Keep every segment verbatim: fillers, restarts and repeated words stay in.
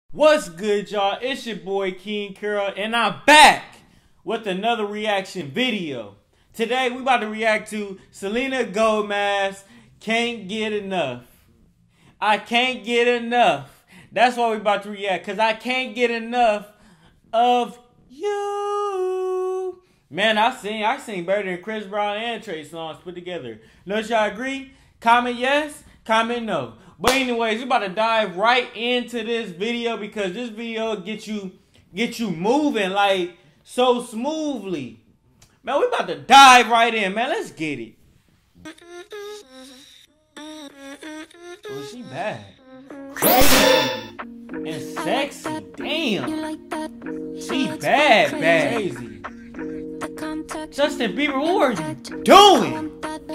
What's good, y'all? It's your boy King Curl, and I'm back with another reaction video. Today, we about to react to Selena Gomez, Can't Get Enough. I can't get enough. That's why we about to react, because I can't get enough of you. Man, I sing, I sing better than Chris Brown and Trey Songz put together. Don't y'all agree? Comment yes, comment no. But anyways, we about to dive right into this video because this video get you get you moving like so smoothly. Man, we about to dive right in, man. Let's get it. Oh, she bad. Crazy. And sexy. Damn. She bad, bad. Crazy. Justin Bieber, what are you doing?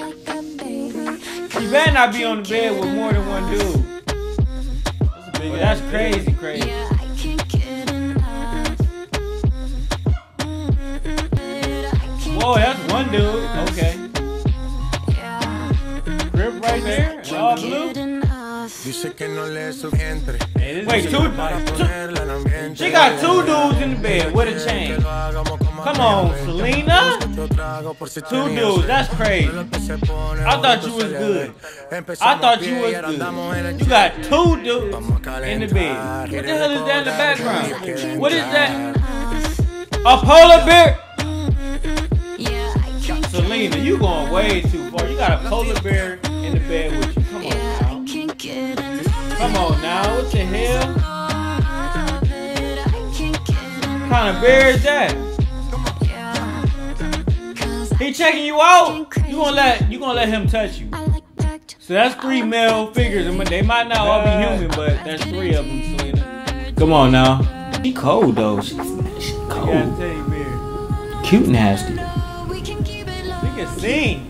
You better not be on the bed with more than one dude. That's, a big well, that's crazy, crazy. Whoa, that's one dude. Okay. Grip right there. All blue. Hey, wait, two, two? She got two dudes in the bed with a chain. Come on, Selena. Two dudes, that's crazy. I thought you was good. I thought you was good. You got two dudes in the bed. What the hell is that in the background? What is that? A polar bear? Selena, you going way too far. You got a polar bear in the bed with you. Come on now. Come on now. What the hell? What kind of bear is that? He checking you out. You gonna let you gonna let him touch you. So that's three male figures. They might not all be human, but that's three of them, Selena. Come on now. She cold though. She, she cold. Yeah, tell you, bear. Cute nasty. She can sing.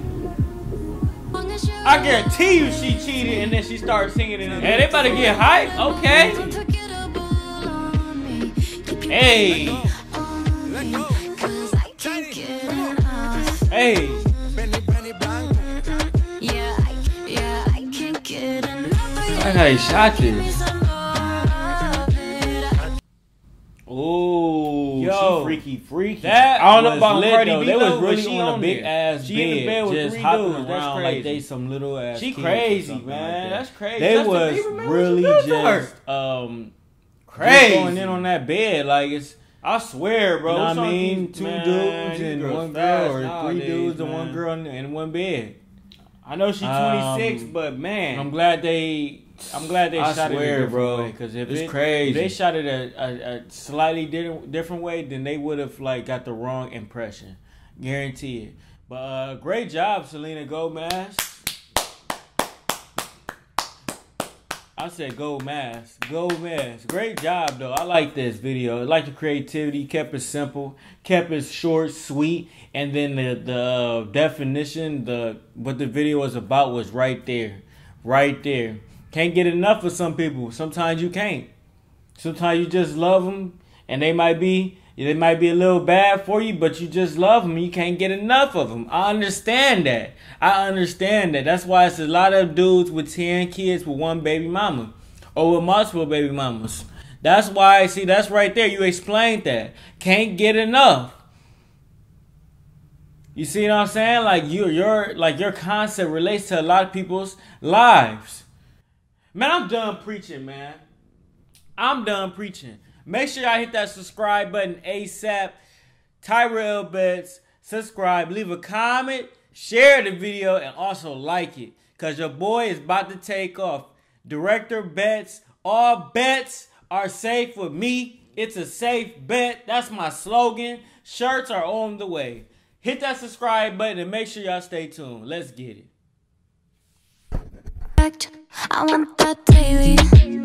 I guarantee you she cheated and then she started singing it. Hey, they about to get hype. Okay. Hey. Hey. I got a shot this. Oh, yo, she freaky, freaky. That I don't know about Cardi B. They was really on a big ass bed, just hopping around like they some little ass. She crazy, man. That's crazy. They was really just um crazy going in on that bed like it's. I swear, bro. You know what I mean? Two man, dudes and one girl, or nowadays, three dudes man. and one girl in one bed. I know she's twenty-six, um, but man, I'm glad they. I'm glad they I shot swear, it a different bro, way. Because if it's it, crazy, if they shot it a, a, a slightly different different way, then they would have like got the wrong impression. Guarantee it. But uh, great job, Selena Gomez. I said Gomez. Gomez. Great job, though. I like this video. I like the creativity. Kept it simple. Kept it short, sweet. And then the, the uh, definition, the what the video was about was right there. Right there. Can't get enough of some people. Sometimes you can't. Sometimes you just love them. And they might be... They might be a little bad for you, but you just love them. You can't get enough of them. I understand that. I understand that. That's why it's a lot of dudes with ten kids with one baby mama. Or with multiple baby mamas. That's why, see, that's right there. You explained that. Can't get enough. You see what I'm saying? Like, you, your, like your concept relates to a lot of people's lives. Man, I'm done preaching, man. I'm done preaching. Make sure y'all hit that subscribe button ASAP. Tyrell Betts, subscribe, leave a comment, share the video, and also like it. Because your boy is about to take off. Director Betts, all bets are safe with me. It's a safe bet. That's my slogan. Shirts are on the way. Hit that subscribe button and make sure y'all stay tuned. Let's get it. I want that daily.